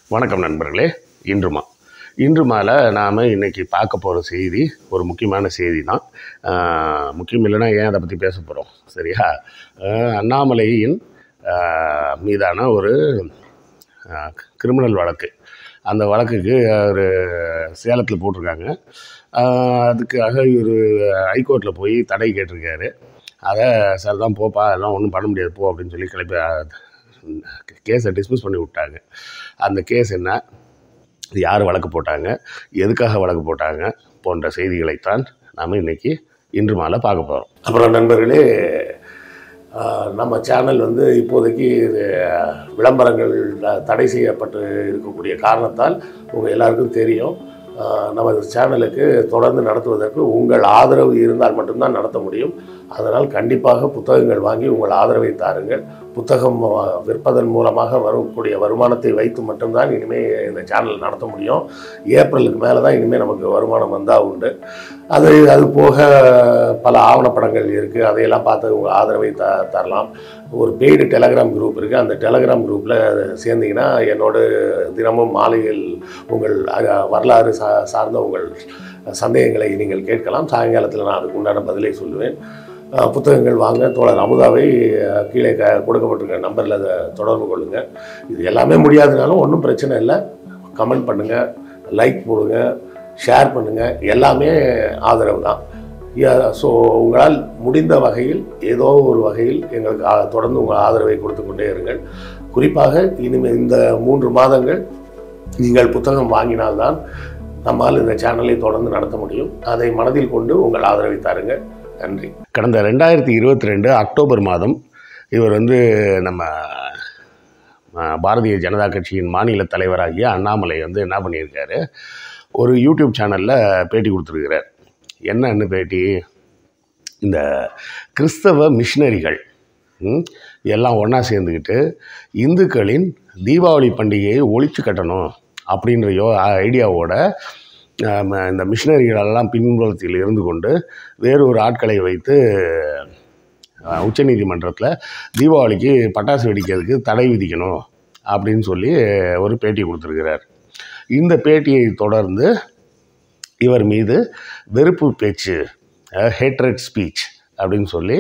வணக்கம் நண்பர்களே. இன்று மாலை நாம் இன்றைக்கி பார்க்க போகிற செய்தி ஒரு முக்கியமான செய்தி தான். முக்கியம் இல்லைன்னா ஏன் அதை பற்றி பேச போகிறோம், சரியா? அண்ணாமலையின் மீதான ஒரு கிரிமினல் வழக்கு. அந்த வழக்குக்கு ஒரு சேலத்தில் போட்டிருக்காங்க. அதுக்காக இவர் ஹைகோர்ட்டில் போய் தடை கேட்டிருக்காரு. அதை சார் தான் போப்பா, அதெல்லாம் ஒன்றும் பண்ண முடியாது போ அப்படின்னு சொல்லி கிளப்பி கேஸை டிஸ்மிஸ் பண்ணி விட்டாங்க. அந்த கேஸ் என்ன, யார் வழக்கு போட்டாங்க, எதுக்காக வழக்கு போட்டாங்க போன்ற செய்திகளைத்தான் நாம் இன்று மாலை பார்க்க போகிறோம். அப்புறம் நண்பர்களே, நம்ம சேனல் இப்போதைக்கு விளம்பரங்கள் தடை செய்யப்பட்டு இருக்கக்கூடிய காரணத்தால் உங்கள் எல்லாருக்கும் தெரியும், நமது சேனலுக்கு தொடர்ந்து நடத்துவதற்கு உங்கள் ஆதரவு இருந்தால் மட்டும்தான் நடத்த முடியும். அதனால் கண்டிப்பாக புத்தகங்கள் வாங்கி உங்கள் ஆதரவை தாருங்கள். புத்தகம் விற்பதன் மூலமாக வரக்கூடிய வருமானத்தை வைத்து மட்டும்தான் இனிமேல் இந்த சேனல் நடத்த முடியும். ஏப்ரலுக்கு மேலே தான் இனிமேல் நமக்கு வருமானம் வந்தால் உண்டு. அது போக பல ஆவணப்படங்கள் இருக்குது, அதையெல்லாம் பார்த்து உங்கள் ஆதரவை தரலாம். ஒரு பெய்டு டெலகிராம் குரூப் இருக்குது. அந்த டெலகிராம் குரூப்பில் சேர்ந்தீங்கன்னா என்னோட தினமும் மாலையில் உங்கள் வரலாறு சார்ந்த உங்கள் சந்தேகங்களை நீங்கள் கேட்கலாம். சாயங்காலத்தில் நான் அதுக்கு உண்டான பதிலை சொல்லுவேன். புத்தகங்கள் வாங்க. தோழர் அமுதாவை கீழே கொடுக்கப்பட்டிருக்க நம்பரில் அதை தொடர்பு கொள்ளுங்கள். இது எல்லாமே முடியாதுனாலும் ஒன்றும் பிரச்சனை இல்லை. கமெண்ட் பண்ணுங்கள், லைக் போடுங்க, ஷேர் பண்ணுங்கள். எல்லாமே ஆதரவு தான். ஸோ உங்களால் முடிந்த வகையில் ஏதோ ஒரு வகையில் எங்களுக்கு தொடர்ந்து உங்கள் ஆதரவை கொடுத்து கொண்டே இருங்கள். குறிப்பாக இனிமேல் இந்த 3 மாதங்கள் நீங்கள் புத்தகம் வாங்கினால்தான் நம்மால் இந்த சேனலை தொடர்ந்து நடத்த முடியும். அதை மனதில் கொண்டு உங்கள் ஆதரவை தாருங்கள். நன்றி. கடந்த 2022 அக்டோபர் மாதம் இவர் நம்ம பாரதிய ஜனதா கட்சியின் மாநில தலைவராகிய அண்ணாமலை என்ன பண்ணியிருக்காரு, ஒரு யூடியூப் சேனலில் பேட்டி கொடுத்துருக்கிறார். என்னன்னு பேட்டி, இந்த கிறிஸ்தவ மிஷினரிகள் எல்லாம் ஒன்றா சேர்ந்துக்கிட்டு இந்துக்களின் தீபாவளி பண்டிகையை ஒழிச்சு கட்டணும் அப்படின்ற ஐடியாவோட இந்த மிஷினரிகளெல்லாம் பின்புலத்தில் இருந்து கொண்டு வேறு ஒரு ஆட்களை வைத்து உச்சநீதிமன்றத்தில் தீபாவளிக்கு பட்டாசு வெடிக்கிறதுக்கு தடை விதிக்கணும் அப்படின்னு சொல்லி ஒரு பேட்டி கொடுத்துருக்கிறார். இந்த பேட்டியை தொடர்ந்து இவர் மீது வெறுப்பு பேச்சு, ஹேட்ரட் ஸ்பீச் அப்படின்னு சொல்லி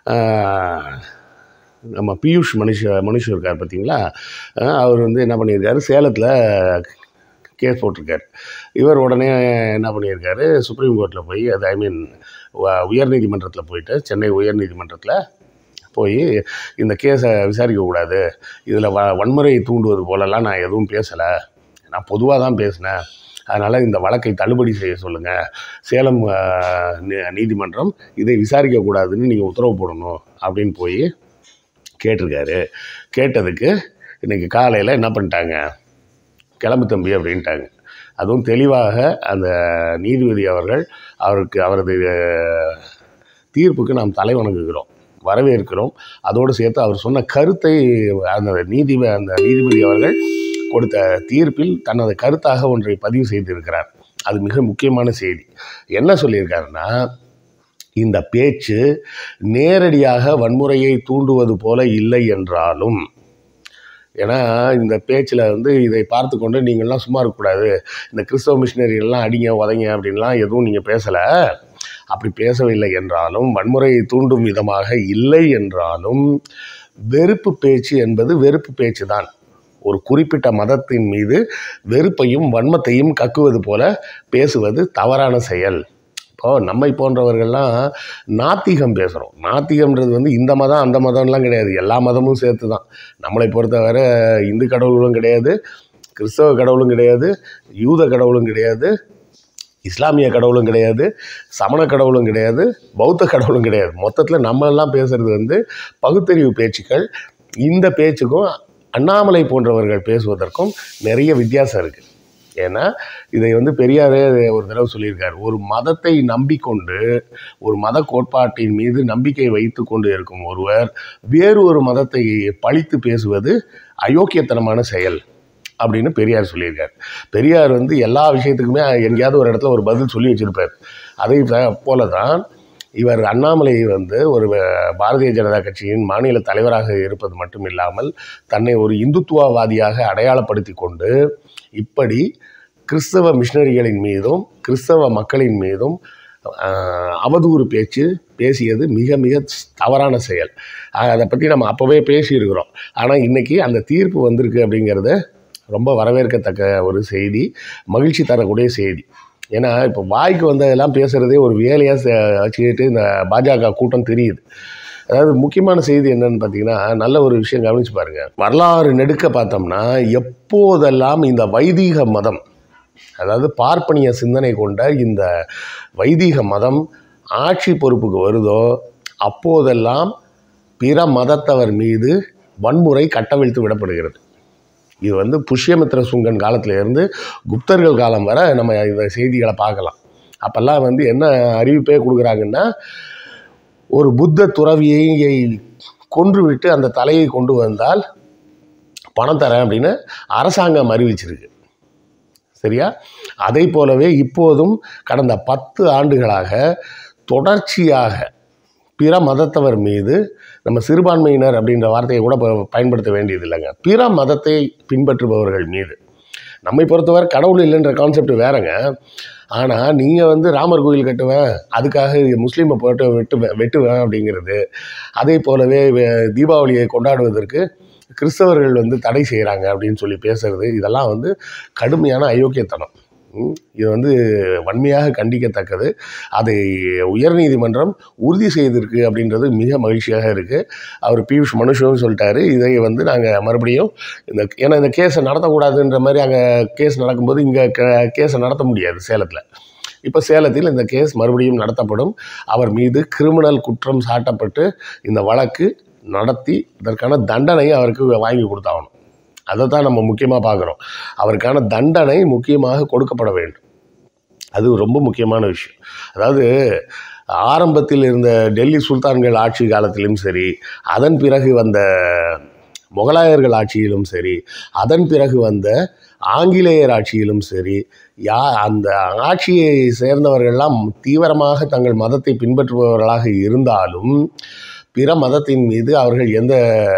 நம்ம பியூஷ் மனுஷ் இருக்கார் பார்த்தீங்களா, அவர் என்ன பண்ணியிருக்காரு, சேலத்தில் கேஸ் போட்டிருக்கார். இவர் உடனே என்ன பண்ணியிருக்காரு, சுப்ரீம் கோர்ட்டில் போய் உயர்நீதிமன்றத்தில் போயிட்டு, சென்னை உயர்நீதிமன்றத்தில் போய் இந்த கேஸை விசாரிக்கக்கூடாது, இதில் வன்முறையை தூண்டுவது போலலாம் நான் எதுவும் பேசலை, நான் பொதுவாக தான் பேசினேன், அதனால் இந்த வழக்கை தள்ளுபடி செய்ய சொல்லுங்கள், சேலம் நீதிமன்றம் இதை விசாரிக்கக்கூடாதுன்னு நீங்கள் உத்தரவு போடணும் அப்படின்னு போய் கேட்டிருக்காரு. கேட்டதுக்கு இன்றைக்கி காலையில் என்ன பண்ணிட்டாங்க, கிளம்பு தம்பி அப்படின்ட்டாங்க. அதுவும் தெளிவாக அந்த நீதிபதி அவரது தீர்ப்புக்கு நாம் தலைவணங்குகிறோம், வரவேற்கிறோம். அதோடு சேர்த்து அவர் சொன்ன கருத்தை அந்த நீதிபதி அவர்கள் கொடுத்த தீர்ப்பில் தனது கருத்தாக ஒன்றை பதிவு செய்திருக்கிறார். அது மிக முக்கியமான செய்தி. என்ன சொல்லியிருக்காருன்னா, இந்த பேச்சு நேரடியாக வன்முறையை தூண்டுவது போல இல்லை என்றாலும், ஏன்னா இந்த பேச்சில் இதை பார்த்து கொண்டு நீங்கள்லாம் சும்மா இருக்கக்கூடாது, இந்த கிறிஸ்தவ மிஷினரிகள்லாம் அடிங்க உதைங்க அப்படின்லாம் எதுவும் நீங்கள் பேசலை, அப்படி பேசவில்லை என்றாலும், வன்முறையை தூண்டும் விதமாக இல்லை என்றாலும், வெறுப்பு பேச்சு என்பது வெறுப்பு பேச்சு தான். ஒரு குறிப்பிட்ட மதத்தின் மீது வெறுப்பையும் வன்மத்தையும் கக்குவது போல பேசுவது தவறான செயல். இப்போது நம்மை போன்றவர்கள்லாம் நாத்திகம் பேசுகிறோம். நாத்திகம்ன்றது இந்த மதம் அந்த மதம்லாம் கிடையாது, எல்லா மதமும் சேர்த்து தான். நம்மளை பொறுத்தவரை இந்து கடவுளும் கிடையாது, கிறிஸ்தவ கடவுளும் கிடையாது, யூத கடவுளும் கிடையாது, இஸ்லாமிய கடவுளும் கிடையாது, சமண கடவுளும் கிடையாது, பௌத்த கடவுளும் கிடையாது. மொத்தத்தில் நம்மளெல்லாம் பேசுகிறது பகுத்தறிவு பேச்சுக்கள். இந்த பேச்சுக்கும் அண்ணாமலை போன்றவர்கள் பேசுவதற்கும் நிறைய வித்தியாசம் இருக்குது. ஏன்னா இதை பெரியாரே ஒரு தடவை சொல்லியிருக்கார், ஒரு மதத்தை நம்பிக்கொண்டு, ஒரு மத கோட்பாட்டின் மீது நம்பிக்கை வைத்து கொண்டு இருக்கும் ஒருவர் வேறு ஒரு மதத்தை பழித்து பேசுவது அயோக்கியத்தனமான செயல் அப்படின்னு பெரியார் சொல்லியிருக்கார். பெரியார் எல்லா விஷயத்துக்குமே எங்கேயாவது ஒரு இடத்துல ஒரு பதில் சொல்லி வச்சுருப்பார். அதை போல தான் இவர் அண்ணாமலை ஒரு பாரதிய ஜனதா கட்சியின் மாநில தலைவராக இருப்பது மட்டும் இல்லாமல் தன்னை ஒரு இந்துத்துவவாதியாக அடையாளப்படுத்தி கொண்டு இப்படி கிறிஸ்தவ மிஷனரிகளின் மீதும் கிறிஸ்தவ மக்களின் மீதும் அவதூறு பேசியது மிக மிக தவறான செயல். அதை பற்றி நம்ம அப்போவே பேசியிருக்கிறோம். ஆனால் இன்றைக்கி அந்த தீர்ப்பு வந்திருக்கு அப்படிங்கிறது ரொம்ப வரவேற்கத்தக்க ஒரு செய்தி, மகிழ்ச்சி தரக்கூடிய செய்தி. ஏன்னா இப்போ வாய்க்கு வந்ததெல்லாம் பேசுகிறதே ஒரு வேலையாக வச்சுக்கிட்டு இந்த பாஜக கூட்டம் தெரியுது. அதாவது முக்கியமான செய்தி என்னன்னு பார்த்தீங்கன்னா, நல்ல ஒரு விஷயம் கவனித்து பாருங்கள். வரலாறு நெடுக்க பார்த்தோம்னா எப்போதெல்லாம் இந்த வைதீக மதம், அதாவது பார்ப்பனிய சிந்தனை கொண்ட இந்த வைதீக மதம் ஆட்சி பொறுப்புக்கு வருதோ அப்போதெல்லாம் பிற மதத்தவர் மீது வன்முறை கட்டவிழ்த்து விடப்படுகிறது. இது புஷ்யமித்ர சுங்கன் காலத்திலேருந்து குப்தர்கள் காலம் வரை நம்ம இந்த செய்திகளை பார்க்கலாம். அப்போல்லாம் என்ன அறிவிப்பே கொடுக்குறாங்கன்னா, ஒரு புத்த துறவியை கொன்றுவிட்டு அந்த தலையை கொண்டு வந்தால் பணம் தரேன் அப்படின்னு அரசாங்கம் அறிவிச்சிருக்கு. சரியா? அதை போலவே இப்போதும் கடந்த 10 ஆண்டுகளாக தொடர்ச்சியாக பிற மதத்தவர் மீது, நம்ம சிறுபான்மையினர் அப்படின்ற வார்த்தையை கூட பயன்படுத்த வேண்டியது இல்லைங்க, பிற மதத்தை பின்பற்றுபவர்கள் மீது. நம்மை பொறுத்தவரை கடவுள் இல்லைன்ற கான்செப்ட் வேறங்க. ஆனால் நீங்கள் ராமர் கோயில் கட்டுவேன், அதுக்காக முஸ்லீமை போட்டு வெட்டுவேன் அப்படிங்கிறது, அதே போலவே தீபாவளியை கொண்டாடுவதற்கு கிறிஸ்தவர்கள் தடை செய்கிறாங்க அப்படின்னு சொல்லி பேசுறது, இதெல்லாம் கடுமையான அயோக்கியத்தனம். இது வன்மையாக கண்டிக்கத்தக்கது. அதை உயர்நீதிமன்றம் உறுதி செய்திருக்கு அப்படின்றது மிக மகிழ்ச்சியாக இருக்குது. அவர் பியூஷ் மனுஷும் சொல்லிட்டாரு, இதை நாங்கள் மறுபடியும் ஏன்னா இந்த கேஸை நடத்தக்கூடாதுன்ற மாதிரி அங்கே கேஸ் நடக்கும்போது இங்கே கேஸை நடத்த முடியாது சேலத்தில். இப்போ சேலத்தில் இந்த கேஸ் மறுபடியும் நடத்தப்படும். அவர் மீது கிரிமினல் குற்றம் சாட்டப்பட்டு இந்த வழக்கு நடத்தி இதற்கான தண்டனையை அவருக்கு வாங்கி கொடுத்தாகணும். அதை தான் நம்ம முக்கியமாக பார்க்குறோம். அவருக்கான தண்டனை முக்கியமாக கொடுக்கப்பட வேண்டும். அது ரொம்ப முக்கியமான விஷயம். அதாவது ஆரம்பத்தில் இருந்த டெல்லி சுல்தான்கள் ஆட்சி காலத்திலும் சரி, அதன் பிறகு வந்த முகலாயர்கள் ஆட்சியிலும் சரி, அதன் பிறகு வந்த ஆங்கிலேயர் ஆட்சியிலும் சரி, அந்த ஆட்சியை சேர்ந்தவர்கள்லாம் தீவிரமாக தங்கள் மதத்தை பின்பற்றுபவர்களாக இருந்தாலும் பிற மதத்தின் மீது அவர்கள் எந்த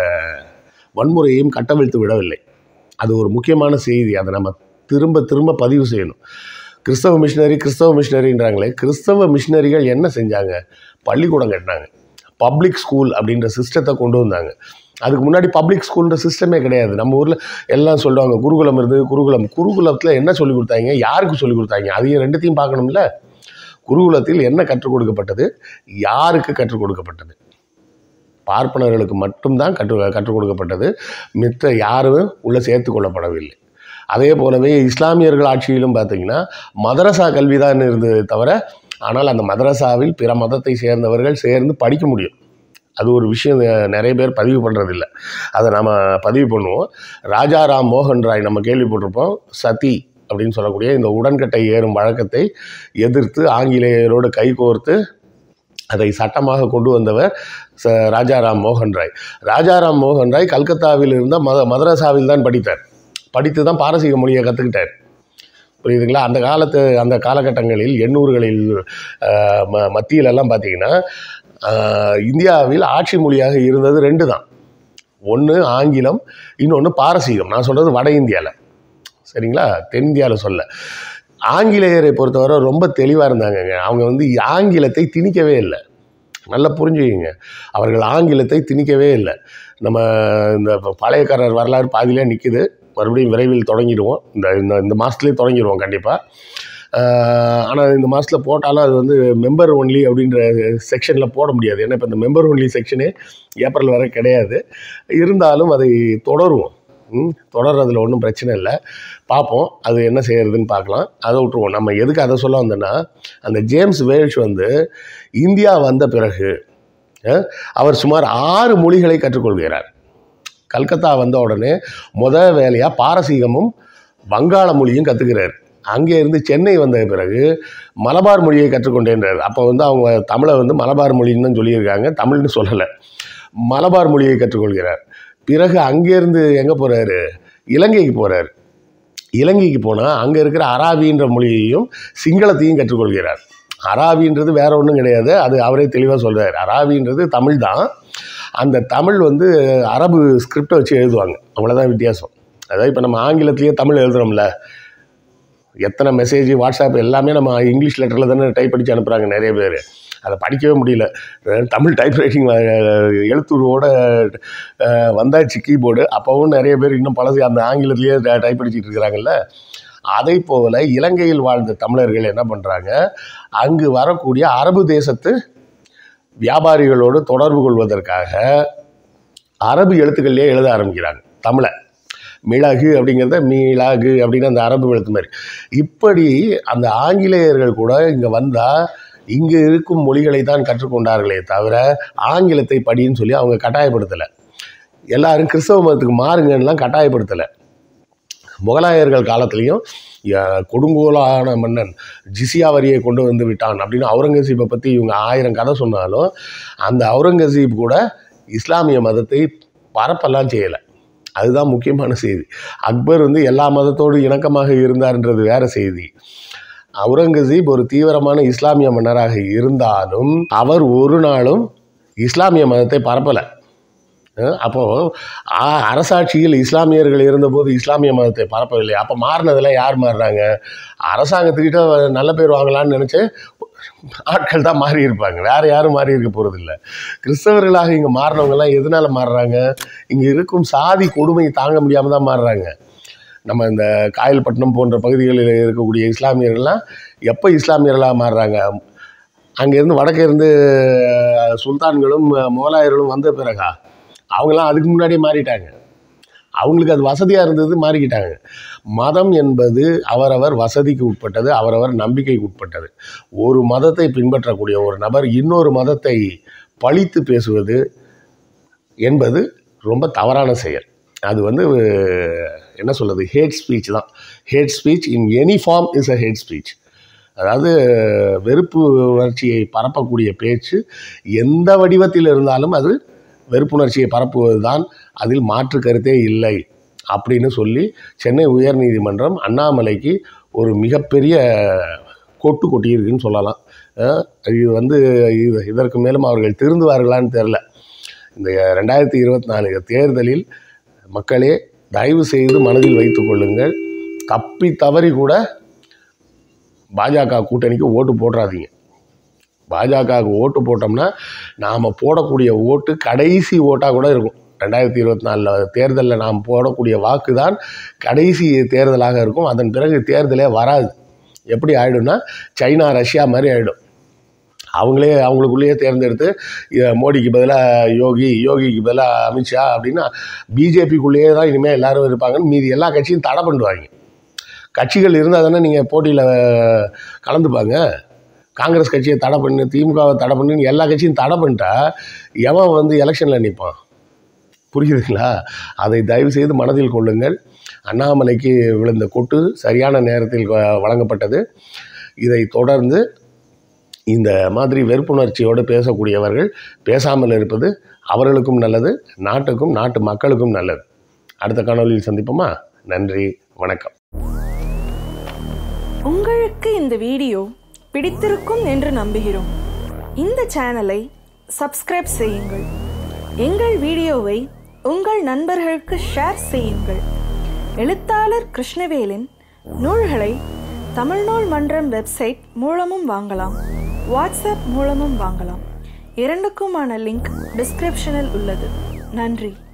வன்முறையையும் கட்டவிழ்த்து விடவில்லை. அது ஒரு முக்கியமான செய்தி. அதை நம்ம திரும்ப திரும்ப பதிவு செய்யணும். கிறிஸ்தவ மிஷினரின்றாங்களே, கிறிஸ்தவ மிஷினரிகள் என்ன செஞ்சாங்க? பள்ளிக்கூடம் கட்டினாங்க, பப்ளிக் ஸ்கூல் அப்படின்ற சிஸ்டத்தை கொண்டு வந்தாங்க. அதுக்கு முன்னாடி பப்ளிக் ஸ்கூல்ன்ற சிஸ்டமே கிடையாது. நம்ம ஊரில் எல்லாம் சொல்லுவாங்க குருகுலம் இருந்தது. குருகுலத்தில் என்ன சொல்லிக் கொடுத்தாங்க, யாருக்கு சொல்லிக் கொடுத்தாங்க, அதையும் ரெண்டுத்தையும் பார்க்கணும்ல. குருகுலத்தில் என்ன கற்றுக் கொடுக்கப்பட்டது, யாருக்கு கற்றுக் கொடுக்கப்பட்டது? பார்ப்பனர்களுக்கு மட்டும்தான் கற்றுக் கொடுக்கப்பட்டது. மித்த யாரும் உள்ளே சேர்த்து கொள்ளப்படவில்லை. அதே போலவே இஸ்லாமியர்கள் ஆட்சியிலும் பார்த்திங்கன்னா மதரசா கல்வி தான் இருந்தது தவிர, ஆனால் அந்த மதரசாவில் பிற மதத்தை சேர்ந்தவர்கள் சேர்ந்து படிக்க முடியும். அது ஒரு விஷயம் நிறைய பேர் பதிவு பண்ணுறதில்ல. அதை நம்ம பதிவு பண்ணுவோம். ராஜாராம் மோகன் ராய் நம்ம கேள்விப்பட்டிருப்போம். சதி அப்படின்னு சொல்லக்கூடிய இந்த உடன்கட்டை ஏறும் வழக்கத்தை எதிர்த்து ஆங்கிலேயரோடு கைகோர்த்து அதை சட்டமாக கொண்டு வந்தவர் ராஜாராம் மோகன் ராய். ராஜாராம் மோகன் ராய் கல்கத்தாவில் இருந்த மதரசாவில் தான் படித்து தான் பாரசீக மொழியை கற்றுக்கிட்டார். புரியுதுங்களா? அந்த காலகட்டங்களில் 800களில் மத்தியிலெல்லாம் பார்த்திங்கன்னா இந்தியாவில் ஆட்சி மொழியாக இருந்தது 2 தான். ஒன்று ஆங்கிலம், இன்னொன்று பாரசீகம். நான் சொல்கிறது வட இந்தியாவில், சரிங்களா? தென்னிந்தியாவில் சொல்ல. ஆங்கிலேயரை பொறுத்தவரை ரொம்ப தெளிவாக இருந்தாங்கங்க. அவங்க ஆங்கிலத்தை திணிக்கவே இல்லை. நல்லா புரிஞ்சுக்கிங்க. அவர்கள் ஆங்கிலத்தை திணிக்கவே இல்லை. நம்ம இந்த பாளையக்காரர் வரலாறு பாதியிலே நிற்குது. மறுபடியும் விரைவில் தொடங்கிடுவோம். இந்த மாதத்துலேயே தொடங்கிடுவோம் கண்டிப்பாக. ஆனால் இந்த மாதத்தில் போட்டாலும் அது மெம்பர் ஒன்லி அப்படின்ற செக்ஷனில் போட முடியாது. ஏன்னா இப்போ இந்த மெம்பர் ஒன்லி செக்ஷனே ஏப்ரல் வரை கிடையாது. இருந்தாலும் அதை தொடருவோம். தொடர்றதுல ஒன்றும் பிரச்சனை இல்லை. பார்ப்போம் அது என்ன செய்கிறதுன்னு பார்க்கலாம். அதை விட்டுருவோம். நம்ம எதுக்கு அதை சொல்ல வந்தோன்னா, அந்த ஜேம்ஸ் வேல்ஷ் இந்தியா வந்த பிறகு அவர் சுமார் 6 மொழிகளை கற்றுக்கொள்கிறார். கல்கத்தா வந்த உடனே வேலையாக பாரசீகமும் வங்காள மொழியும் கற்றுக்கிறார். அங்கே இருந்து சென்னை வந்த பிறகு மலபார் மொழியை கற்றுக்கொண்டேன்றார். அப்போ அவங்க தமிழை மலபார் மொழின்னு தான் சொல்லியிருக்காங்க, தமிழ்னு சொல்லலை. மலபார் மொழியை கற்றுக்கொள்கிறார். பிறகு அங்கேருந்து எங்கே போகிறாரு? இலங்கைக்கு போகிறார். இலங்கைக்கு போனால் அங்கே இருக்கிற அராபின்ற மொழியையும் சிங்களத்தையும் கற்றுக்கொள்கிறார். அராபின்றது வேற ஒன்றும் கிடையாது. அது அவரே தெளிவாக சொல்கிறார். அராபின்றது தமிழ் தான். அந்த தமிழ் வந்து அரபு ஸ்கிரிப்டை வச்சு எழுதுவாங்க, அவ்வளோதான் வித்தியாசம். அதாவது இப்போ நம்ம ஆங்கிலத்திலேயே தமிழ் எழுதுகிறோம்ல, எத்தனை மெசேஜ் வாட்ஸ்அப் எல்லாமே நம்ம இங்கிலீஷ் லெட்டரில் தானே டைப் அடித்து அனுப்புகிறாங்க நிறைய பேர். அதை படிக்கவே முடியல. தமிழ் டைப்ரைட்டிங் எழுத்துருவோட வந்தாச்சு கீபோர்டு. அப்போவும் நிறைய பேர் இன்னும் பழசு அந்த ஆங்கிலத்திலேயே டைப் அடிச்சுட்டு இருக்கிறாங்கல்ல. அதை போல் இலங்கையில் வாழ்ந்த தமிழர்கள் என்ன பண்ணுறாங்க, அங்கு வரக்கூடிய அரபு தேசத்து வியாபாரிகளோடு தொடர்பு கொள்வதற்காக அரபு எழுத்துக்கள்லேயே எழுத ஆரம்பிக்கிறாங்க தமிழை. மிளகு அப்படிங்கிறத மீளாகு அப்படின்னு அந்த அரபு எழுத்து மாதிரி. இப்படி அந்த ஆங்கிலேயர்கள் கூட இங்கே வந்தால் இங்கே இருக்கும் மொழிகளை தான் கற்றுக்கொண்டார்களே தவிர ஆங்கிலத்தை படின்னு சொல்லி அவங்க கட்டாயப்படுத்தலை. எல்லாரும் கிறிஸ்தவ மதத்துக்கு மாறுங்கன்னெலாம் கட்டாயப்படுத்தலை. முகலாயர்கள் காலத்துலேயும் கொடுங்கோலான மன்னன் ஜிசியா வரியை கொண்டு வந்து விட்டான் அப்படின்னு அவுரங்கசீப்பை பற்றி இவங்க 1000 கதை சொன்னாலும் அந்த அவுரங்கசீப் கூட இஸ்லாமிய மதத்தை பரப்பெல்லாம் செய்யலை. அதுதான் முக்கியமான செய்தி. அக்பர் வந்து எல்லா மதத்தோடு இணக்கமாக இருந்தார்ன்றது வேறு செய்தி. அவுரங்கசீப் ஒரு தீவிரமான இஸ்லாமிய மன்னராக இருந்தாலும் அவர் ஒரு நாளும் இஸ்லாமிய மதத்தை பரப்பலை. அப்போது அரசாட்சியில் இஸ்லாமியர்கள் இருந்தபோது இஸ்லாமிய மதத்தை பரப்பவில்லை. அப்போ மாறினதில் யார் மாறுறாங்க? அரசாங்கத்துக்கிட்ட நல்ல பேர் வாங்கலான்னு நினச்சி ஆட்கள் தான் மாறி இருப்பாங்க, வேறு யாரும் மாறி இருக்க போகிறதில்ல. கிறிஸ்தவர்களாக இங்கே மாறினவங்கெல்லாம் எதனால் மாறுறாங்க? இங்கே இருக்கும் சாதி கொடுமையை தாங்க முடியாமல் தான் மாறுறாங்க. நம்ம இந்த காயல்பட்டினம் போன்ற பகுதிகளில் இருக்கக்கூடிய இஸ்லாமியர்கள்லாம் எப்போ இஸ்லாமியர்களாக மாறுறாங்க? அங்கேருந்து வடக்கே இருந்து சுல்தான்களும் முகலாயர்களும் வந்த பிறகா? அவங்களாம் அதுக்கு முன்னாடியே மாறிட்டாங்க. அவங்களுக்கு அது வசதியாக இருந்தது, மாறிக்கிட்டாங்க. மதம் என்பது அவரவர் வசதிக்கு உட்பட்டது, அவரவர் நம்பிக்கைக்கு உட்பட்டது. ஒரு மதத்தை பின்பற்றக்கூடிய ஒரு நபர் இன்னொரு மதத்தை பழித்து பேசுவது என்பது ரொம்ப தவறான செயல். அது வந்து என்ன சொல்கிறது, ஹேட் ஸ்பீச் தான். Hate speech in any form is a hate speech. அதாவது வெறுப்பு உணர்ச்சியை பரப்பக்கூடிய பேச்சு எந்த வடிவத்தில் இருந்தாலும் அது வெறுப்புணர்ச்சியை பரப்புவது தான், அதில் மாற்று கருத்தே இல்லை அப்படின்னு சொல்லி சென்னை உயர்நீதிமன்றம் அண்ணாமலைக்கு ஒரு மிகப்பெரிய கொட்டு கொட்டியிருக்குன்னு சொல்லலாம். இது வந்து இதற்கு மேலும் அவர்கள் திருந்துவார்களான்னு தெரில. இந்த 2024 தேர்தலில் மக்களே தயவு செய்து மனதில் வைத்து கொள்ளுங்கள், தப்பி தவறி கூட பாஜக கூட்டணிக்கு ஓட்டு போடுறாதீங்க. பாஜகவுக்கு ஓட்டு போட்டோம்னா நாம் போடக்கூடிய ஓட்டு கடைசி ஓட்டாக கூட இருக்கும். 2024 தேர்தலில் நாம் போடக்கூடிய வாக்கு தான் கடைசி தேர்தலாக இருக்கும். அதன் பிறகு தேர்தலே வராது. எப்படி ஆகிடும்னா சைனா ரஷ்யா மாதிரி ஆகிடும். அவங்களுக்குள்ளேயே தேர்ந்தெடுத்து மோடிக்கு பதிலாக யோகிக்கு பதிலாக அமித்ஷா அப்படின்னா பிஜேபிக்குள்ளேயே தான் இனிமேல் எல்லோரும் இருப்பாங்கன்னு மீதி எல்லா கட்சியும் தடை பண்ணுவாங்க. கட்சிகள் இருந்தால் தானே நீங்கள் போட்டியில் கலந்துப்பாங்க. காங்கிரஸ் கட்சியை தடை பண்ணு, திமுகவை தடை பண்ணுன்னு எல்லா கட்சியும் தடை பண்ணிட்டா எவன் வந்து எலெக்ஷனில் நிற்பான்? புரியுதுங்களா? அதை தயவு செய்து மனதில் கொள்ளுங்கள். அண்ணாமலைக்கு விழுந்த கொட்டு சரியான நேரத்தில் வழங்கப்பட்டது. இதை தொடர்ந்து இந்த மாதிரி வெறுப்புணர்ச்சியோடு பேசக்கூடியவர்கள் பேசாமல் இருப்பது அவர்களுக்கும் நல்லது, நாட்டுக்கும் நாட்டு மக்களுக்கும் நல்லது. அடுத்த காணொலியில் சந்திப்போமா? நன்றி, வணக்கம். உங்களுக்கு இந்த வீடியோ பிடித்திருக்கும் என்று நம்புகிறோம். இந்த சேனலை சப்ஸ்கிரைப் செய்யுங்கள். எங்கள் வீடியோவை உங்கள் நண்பர்களுக்கு ஷேர் செய்யுங்கள். எழுத்தாளர் கிருஷ்ணவேலின் நூல்களை தமிழ்நூல் மன்றம் வெப்சைட் மூலமும் வாங்கலாம், வாட்ஸ்அப் மூலமும் வாங்கலாம். இரண்டுக்குமான லிங்க் டிஸ்கிரிப்ஷனில் உள்ளது. நன்றி.